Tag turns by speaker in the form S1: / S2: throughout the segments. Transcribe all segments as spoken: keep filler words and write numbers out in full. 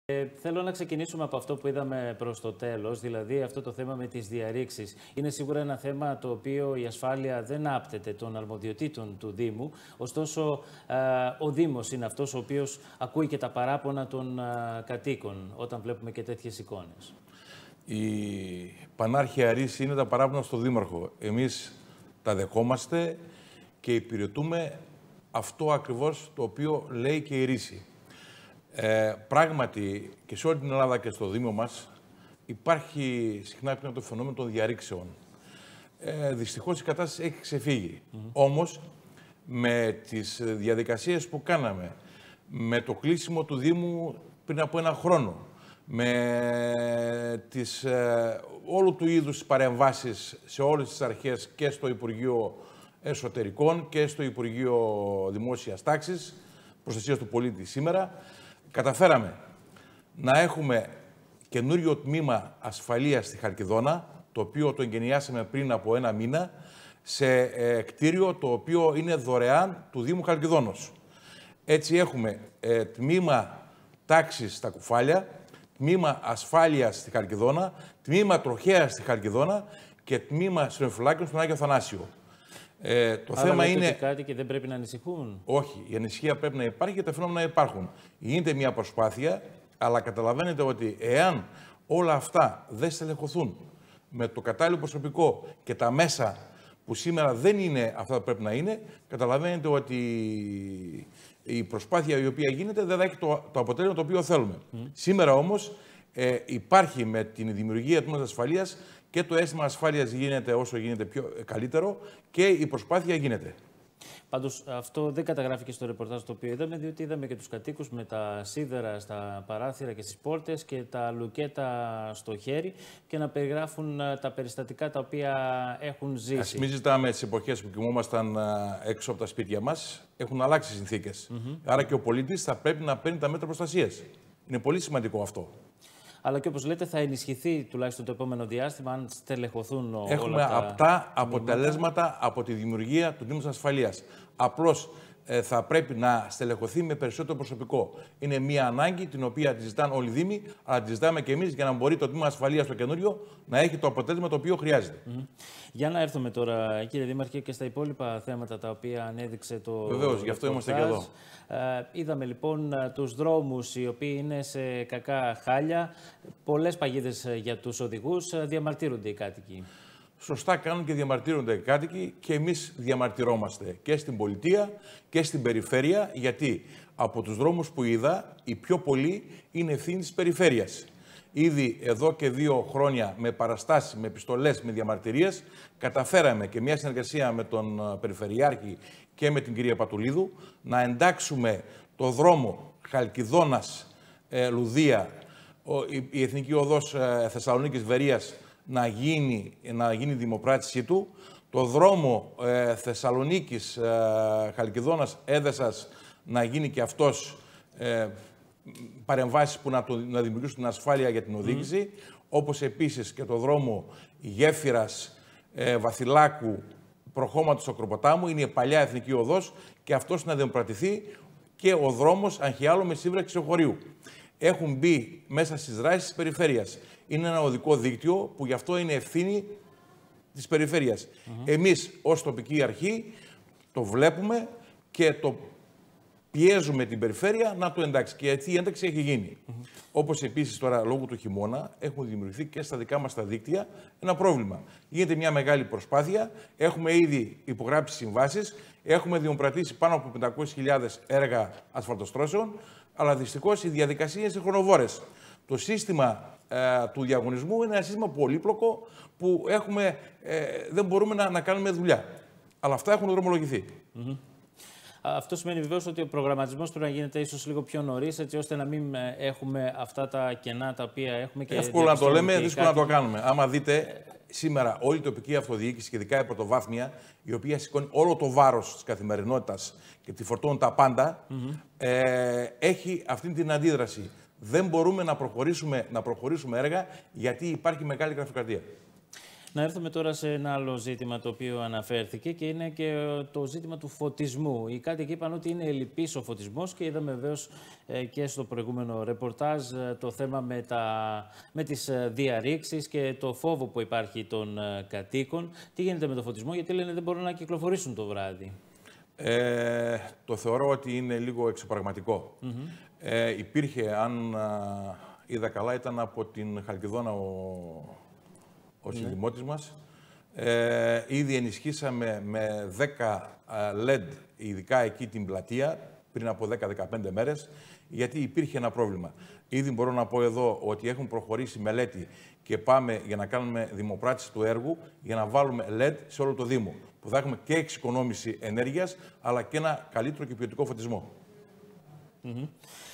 S1: Ε, θέλω να ξεκινήσουμε από αυτό που είδαμε προς το τέλος, δηλαδή αυτό το θέμα με τις διαρρήξεις. Είναι σίγουρα ένα θέμα το οποίο η ασφάλεια δεν άπτεται των αρμοδιοτήτων του Δήμου, ωστόσο ε, ο Δήμος είναι αυτός ο οποίος ακούει και τα παράπονα των ε, κατοίκων όταν βλέπουμε και τέτοιες εικόνες.
S2: Η πανάρχια ρίση είναι τα παράπονα στο Δήμαρχο. Εμείς τα δεχόμαστε και υπηρετούμε αυτό ακριβώς το οποίο λέει και η ρίση. Ε, πράγματι και σε όλη την Ελλάδα και στο Δήμο μας υπάρχει συχνά πλέον το φαινόμενο των διαρρήξεων. Ε, δυστυχώς η κατάσταση έχει ξεφύγει. Mm-hmm. Όμως με τις διαδικασίες που κάναμε, με το κλείσιμο του Δήμου πριν από ένα χρόνο, με τις, ε, όλου του είδους παρεμβάσεις σε όλες τις αρχές και στο Υπουργείο Εσωτερικών και στο Υπουργείο Δημόσιας Τάξης, Προστασίας του Πολίτη σήμερα, καταφέραμε να έχουμε καινούριο τμήμα ασφαλείας στη Χαλκιδόνα, το οποίο το εγκαινιάσαμε πριν από ένα μήνα, σε ε, κτίριο το οποίο είναι δωρεάν του Δήμου Χαλκιδόνος. Έτσι έχουμε ε, τμήμα τάξης στα Κουφάλια, τμήμα ασφάλειας στη Χαλκιδόνα, τμήμα τροχέας στη Χαλκιδόνα και τμήμα συνοφυλάκιων στον Άγιο Θανάσιο. Ε, το
S1: Άρα
S2: θέμα είναι.
S1: Κάτι και δεν πρέπει να ανησυχούν.
S2: Όχι, η ανησυχία πρέπει να υπάρχει και τα φαινόμενα να υπάρχουν. Γίνεται μια προσπάθεια, αλλά καταλαβαίνετε ότι εάν όλα αυτά δεν στελεχωθούν με το κατάλληλο προσωπικό και τα μέσα που σήμερα δεν είναι αυτά που πρέπει να είναι, καταλαβαίνετε ότι η προσπάθεια η οποία γίνεται δεν θα έχει το, το αποτέλεσμα το οποίο θέλουμε. Mm. Σήμερα όμως ε, υπάρχει με την δημιουργία του ασφαλείας και το αίσθημα ασφάλειας γίνεται όσο γίνεται πιο καλύτερο και η προσπάθεια γίνεται.
S1: Πάντως αυτό δεν καταγράφηκε στο ρεπορτάζ το οποίο είδαμε, διότι είδαμε και τους κατοίκους με τα σίδερα στα παράθυρα και στις πόρτες και τα λουκέτα στο χέρι και να περιγράφουν τα περιστατικά τα οποία έχουν ζήσει.
S2: Ας μην ζητάμε τις εποχές που κοιμόμασταν έξω από τα σπίτια μας, έχουν αλλάξει οι συνθήκες. Mm-hmm. Άρα και ο πολίτης θα πρέπει να παίρνει τα μέτρα προστασίας. Είναι πολύ σημαντικό αυτό.
S1: Αλλά και όπως λέτε θα ενισχυθεί τουλάχιστον το επόμενο διάστημα αν στελεχωθούν όλα
S2: Έχουμε
S1: τα...
S2: απτά αποτελέσματα από τη δημιουργία του Τμήματος Ασφαλείας. Απλώς ε, θα πρέπει να στελεχωθεί με περισσότερο προσωπικό. Είναι μια ανάγκη την οποία τη ζητάνε όλοι οι Δήμοι, αλλά τη ζητάμε και εμείς για να μπορεί το Τμήμα Ασφαλείας το καινούριο να έχει το αποτέλεσμα το οποίο χρειάζεται.
S1: Mm-hmm. Για να έρθουμε τώρα, κύριε Δήμαρχε, και στα υπόλοιπα θέματα τα οποία ανέδειξε το.
S2: Βεβαίως, γι' αυτό είμαστε και εδώ.
S1: Ε, είδαμε λοιπόν τους δρόμους οι οποίοι είναι σε κακά χάλια. Πολλές παγίδες για τους οδηγούς. Διαμαρτύρονται οι κάτοικοι.
S2: Σωστά κάνουν και διαμαρτύρονται οι κάτοικοι και εμείς διαμαρτυρόμαστε και στην πολιτεία και στην περιφέρεια, γιατί από τους δρόμους που είδα, οι πιο πολλοί είναι ευθύνη της περιφέρειας. Ήδη εδώ και δύο χρόνια με παραστάσεις, με επιστολές, με διαμαρτυρίες, καταφέραμε και μια συνεργασία με τον Περιφερειάρχη και με την κυρία Πατουλίδου να εντάξουμε το δρόμο Χαλκιδόνας ε, Λουδία, η, η Εθνική Οδός ε, Θεσσαλονίκης Βερίας, να γίνει, να γίνει η δημοπράτησή του, το δρόμο ε, Θεσσαλονίκης ε, Χαλκιδόνας Έδεσας να γίνει και αυτός ε, παρεμβάσεις που να, το, να δημιουργήσουν την ασφάλεια για την οδήγηση, mm. όπως επίσης και το δρόμο Γέφυρας ε, Βαθυλάκου προχώματος Ακροποτάμου, είναι η παλιά εθνική οδός και αυτός να δημοπρατηθεί και ο δρόμος Αγχιάλο με σύμπραξη χωρίου. Έχουν μπει μέσα στις δράσεις της περιφέρειας. Είναι ένα οδικό δίκτυο που γι' αυτό είναι ευθύνη της περιφέρειας. Mm-hmm. Εμείς ως τοπική αρχή το βλέπουμε και το πιέζουμε την περιφέρεια να το εντάξει. Και έτσι η ένταξη έχει γίνει. Mm-hmm. Όπως επίσης τώρα λόγω του χειμώνα έχουν δημιουργηθεί και στα δικά μας τα δίκτυα ένα πρόβλημα. Γίνεται μια μεγάλη προσπάθεια. Έχουμε ήδη υπογράψει συμβάσεις. Έχουμε δημοπρατήσει πάνω από πεντακόσιες χιλιάδες έργα ασφαλτοστρώσεων. Αλλά δυστυχώς οι διαδικασίες είναι χρονοβόρες. Το σύστημα ε, του διαγωνισμού είναι ένα σύστημα πολύπλοκο που έχουμε, ε, δεν μπορούμε να, να κάνουμε δουλειά. Αλλά αυτά έχουν δρομολογηθεί.
S1: Mm-hmm. Αυτό σημαίνει βεβαίως ότι ο προγραμματισμός πρέπει να γίνεται ίσως λίγο πιο νωρίς, έτσι ώστε να μην έχουμε αυτά τα κενά τα οποία έχουμε. Και
S2: εύκολο να το λέμε, δύσκολο κάτι... να το κάνουμε. Άμα δείτε, σήμερα όλη η τοπική αυτοδιοίκηση και ειδικά η πρωτοβάθμια, η οποία σηκώνει όλο το βάρος της καθημερινότητας και τη φορτώνουν τα πάντα, mm-hmm. ε, έχει αυτή την αντίδραση. Δεν μπορούμε να προχωρήσουμε, να προχωρήσουμε έργα γιατί υπάρχει μεγάλη γραφειοκρατία.
S1: Να έρθουμε τώρα σε ένα άλλο ζήτημα το οποίο αναφέρθηκε και είναι και το ζήτημα του φωτισμού. Οι κάτοικοι είπαν ότι είναι ελλειπής ο φωτισμός και είδαμε βεβαίως και στο προηγούμενο ρεπορτάζ το θέμα με, τα, με τις διαρρήξεις και το φόβο που υπάρχει των κατοίκων. Τι γίνεται με το φωτισμό, γιατί λένε δεν μπορούν να κυκλοφορήσουν το βράδυ.
S2: Ε, το θεωρώ ότι είναι λίγο εξωπραγματικό. Mm-hmm. ε, υπήρχε, αν α, είδα καλά, ήταν από την Χαλκιδόνα ο, ο mm-hmm. συνδημότης μας. Ε, ήδη ενισχύσαμε με δέκα ελ ι ντι, ειδικά εκεί την πλατεία, πριν από δέκα με δεκαπέντε μέρες, γιατί υπήρχε ένα πρόβλημα. Ήδη μπορώ να πω εδώ ότι έχουν προχωρήσει μελέτη και πάμε για να κάνουμε δημοπράτηση του έργου για να βάλουμε ελ ι ντι σε όλο το Δήμο, που θα έχουμε και εξοικονόμηση ενέργειας, αλλά και ένα καλύτερο και ποιοτικό φωτισμό.
S1: Mm-hmm.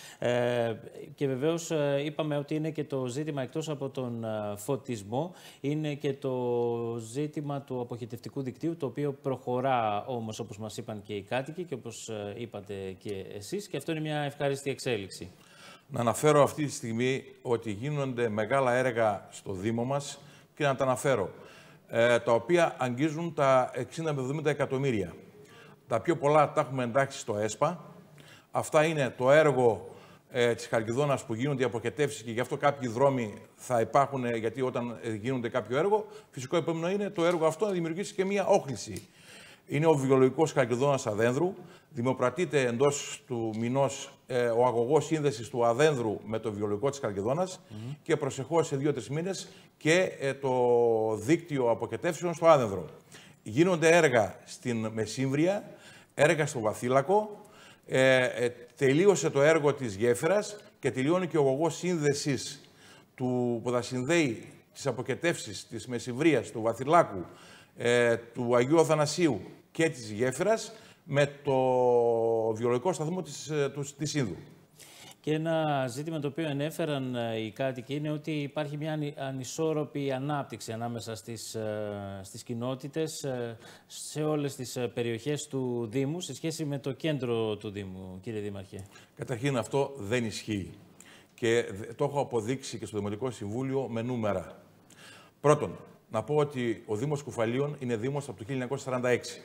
S1: Ε, και βεβαίως ε, είπαμε ότι είναι και το ζήτημα, εκτός από τον ε, φωτισμό, είναι και το ζήτημα του αποχετευτικού δικτύου, το οποίο προχωρά όμως, όπως μας είπαν και οι κάτοικοι και όπως ε, είπατε και εσείς, και αυτό είναι μια ευχάριστη εξέλιξη.
S2: Να αναφέρω αυτή τη στιγμή ότι γίνονται μεγάλα έργα στο Δήμο μας και να τα αναφέρω, ε, τα οποία αγγίζουν τα εξήντα με εβδομήντα εκατομμύρια. Τα πιο πολλά τα έχουμε εντάξει στο ΕΣΠΑ. Αυτά είναι το έργο ε, της Χαλκιδόνας που γίνονται οι αποχετεύσεις και γι' αυτό κάποιοι δρόμοι θα υπάρχουν, ε, γιατί όταν ε, γίνονται κάποιο έργο, φυσικό επόμενο είναι το έργο αυτό να δημιουργήσει και μία όχληση. Είναι ο βιολογικός Χαλκιδόνας Αδένδρου. Δημοπρατείται εντός του μηνός ε, ο αγωγός σύνδεσης του Αδένδρου με το βιολογικό της Χαλκιδόνας mm-hmm. και προσεχώς σε δύο τρεις μήνες και ε, το δίκτυο αποχετεύσεων στο Άδενδρο. Γίνονται έργα στην Μεσύμβρια, έργα στο Βαθύλακο. Ε, ε, τελείωσε το έργο της γέφυρας και τελειώνει και ο αγωγός σύνδεσης του, που θα συνδέει τις αποχετεύσεις της Μεσυμβρίας, του Βαθυλάκου, ε, του Αγίου Αθανασίου και της γέφυρας με το βιολογικό σταθμό της, της, της Ίνδου. Και
S1: ένα ζήτημα το οποίο ανέφεραν οι κάτοικοι είναι ότι υπάρχει μια ανισόρροπη ανάπτυξη ανάμεσα στις, στις κοινότητες σε όλες τις περιοχές του Δήμου σε σχέση με το κέντρο του Δήμου, κύριε Δήμαρχε.
S2: Καταρχήν αυτό δεν ισχύει και το έχω αποδείξει και στο Δημοτικό Συμβούλιο με νούμερα. Πρώτον, να πω ότι ο Δήμος Κουφαλίων είναι Δήμος από το χίλια εννιακόσια σαράντα έξι.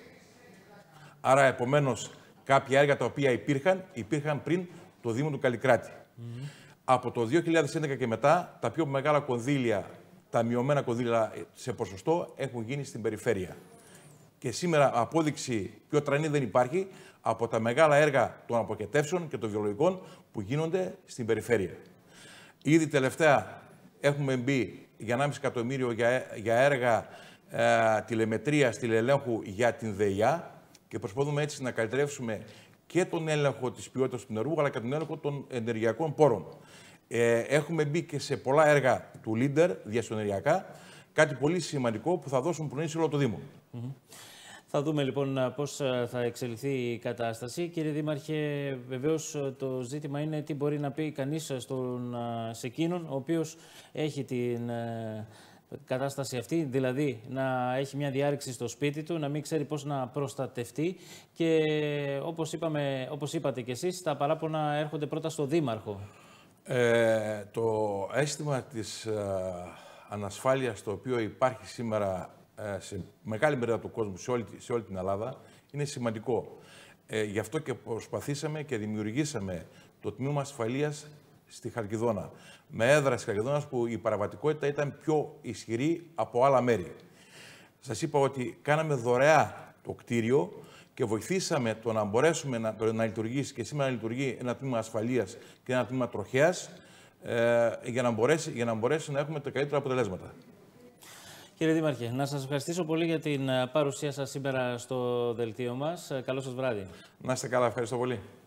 S2: Άρα, επομένως, κάποια έργα τα οποία υπήρχαν, υπήρχαν πριν το Δήμο του Καλλικράτη. Mm-hmm. Από το δύο χιλιάδες έντεκα και μετά, τα πιο μεγάλα κονδύλια, τα μειωμένα κονδύλια σε ποσοστό, έχουν γίνει στην περιφέρεια. Και σήμερα απόδειξη πιο τρανή δεν υπάρχει από τα μεγάλα έργα των αποχετεύσεων και των βιολογικών που γίνονται στην περιφέρεια. Ήδη τελευταία έχουμε μπει για ενάμιση εκατομμύριο για, για έργα ε, τηλεμετρίας, τηλεελέγχου για την ΔΕΙΑ και προσπαθούμε έτσι να καλυτερεύσουμε και τον έλεγχο της ποιότητας του νερού, αλλά και τον έλεγχο των ενεργειακών πόρων. Ε, έχουμε μπει και σε πολλά έργα του Λίντερ, διασυνοριακά, κάτι πολύ σημαντικό που θα δώσουν προνοή σε όλο το Δήμο.
S1: Mm-hmm. Θα δούμε λοιπόν πώς θα εξελιχθεί η κατάσταση. Κύριε Δήμαρχε, βεβαίως το ζήτημα είναι τι μπορεί να πει κανείς στον, σε εκείνον ο οποίος έχει την κατάσταση αυτή, δηλαδή να έχει μια διάρρηξη στο σπίτι του, να μην ξέρει πώς να προστατευτεί και όπως, είπαμε, όπως είπατε κι εσείς, τα παράπονα έρχονται πρώτα στο Δήμαρχο.
S2: Ε, το αίσθημα της ε, ανασφάλειας το οποίο υπάρχει σήμερα ε, σε μεγάλη μερίδα του κόσμου, σε όλη, σε όλη την Ελλάδα, είναι σημαντικό. Ε, γι' αυτό και προσπαθήσαμε και δημιουργήσαμε το Τμήμα Ασφαλείας στη Χαλκιδόνα, με έδρα στη Χαλκιδόνας που η παραβατικότητα ήταν πιο ισχυρή από άλλα μέρη. Σας είπα ότι κάναμε δωρεά το κτίριο και βοηθήσαμε το να μπορέσουμε να, να λειτουργήσει και σήμερα να λειτουργεί ένα τμήμα ασφαλείας και ένα τμήμα τροχέας ε, για, να μπορέσει, για να μπορέσει να έχουμε τα καλύτερα αποτελέσματα.
S1: Κύριε Δήμαρχε, να σας ευχαριστήσω πολύ για την παρουσία σας σήμερα στο δελτίο μας. Καλό σας βράδυ.
S2: Να είστε καλά, ευχαριστώ πολύ.